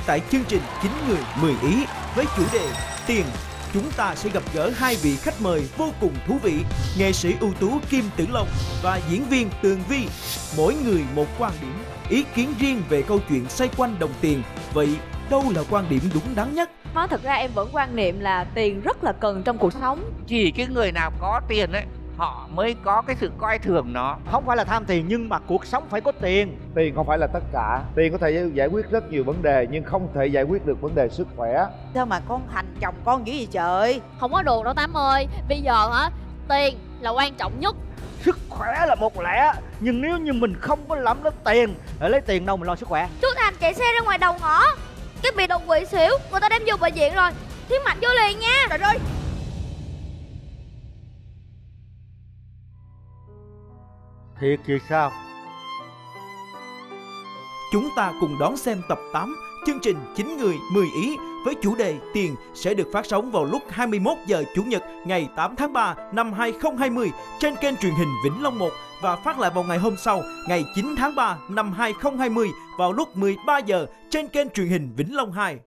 tại chương trình 9 người 10 ý với chủ đề Tiền. Chúng ta sẽ gặp gỡ hai vị khách mời vô cùng thú vị, nghệ sĩ ưu tú Kim Tử Long và diễn viên Tường Vi. Mỗi người một quan điểm, ý kiến riêng về câu chuyện xoay quanh đồng tiền. Vậy đâu là quan điểm đúng đắn nhất? Nói thật ra em vẫn quan niệm là tiền rất là cần trong cuộc sống. Chỉ cái người nào có tiền ấy, họ mới có cái sự coi thường nó. Không phải là tham tiền nhưng mà cuộc sống phải có tiền. Tiền không phải là tất cả. Tiền có thể giải quyết rất nhiều vấn đề nhưng không thể giải quyết được vấn đề sức khỏe. Sao mà con hành chồng con dữ gì trời? Không có đùa đâu Tám ơi. Bây giờ hả, tiền là quan trọng nhất. Sức khỏe là một lẽ, nhưng nếu như mình không có lắm đến tiền, để lấy tiền đâu mình lo sức khỏe. Chú Thành chạy xe ra ngoài đầu ngõ, cái bị đột quỵ xỉu, người ta đem vô bệnh viện rồi. Thiếu Mạnh vô liền nha. Trời ơi! Thiệt thì sao? Chúng ta cùng đón xem tập 8 chương trình 9 người 10 ý với chủ đề Tiền sẽ được phát sóng vào lúc 21 giờ Chủ nhật ngày 8 tháng 3 năm 2020 trên kênh truyền hình Vĩnh Long 1 và phát lại vào ngày hôm sau ngày 9 tháng 3 năm 2020 vào lúc 13 giờ trên kênh truyền hình Vĩnh Long 2.